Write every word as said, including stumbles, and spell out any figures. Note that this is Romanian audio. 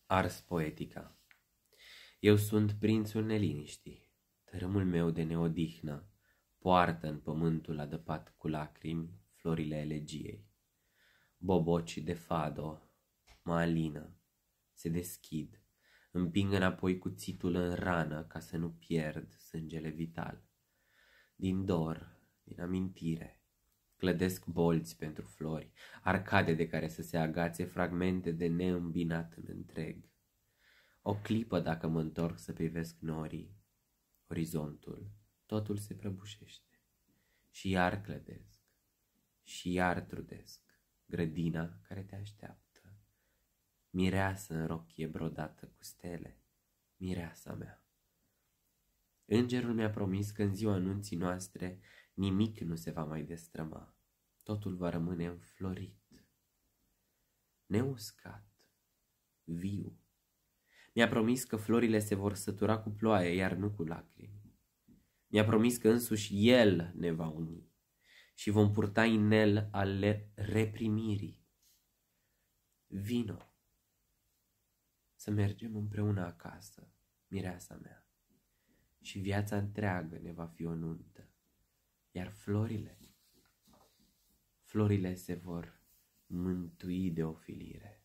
Ars Poetica. Eu sunt prințul neliniștii, tărâmul meu de neodihnă poartă în pământul adăpat cu lacrimi florile elegiei. Boboci de fado mă alină, se deschid, împing înapoi cuțitul în rană ca să nu pierd sângele vital. Din dor, din amintire, clădesc bolți pentru flori, arcade de care să se agațe fragmente de neîmbinat în întreg. O clipă dacă mă întorc să privesc norii, orizontul, totul se prăbușește. Și iar clădesc, și iar trudesc, grădina care te așteaptă. Mireasă în rochie brodată cu stele, mireasa mea. Îngerul mi-a promis că în ziua anunții noastre nimic nu se va mai destrăma, totul va rămâne înflorit, neuscat, viu. Mi-a promis că florile se vor sătura cu ploaie, iar nu cu lacrimi. Mi-a promis că însuși El ne va uni și vom purta inel ale reprimirii. Vino să mergem împreună acasă, mireasa mea, și viața întreagă ne va fi o nuntă, iar florile, florile se vor mântui de ofilire.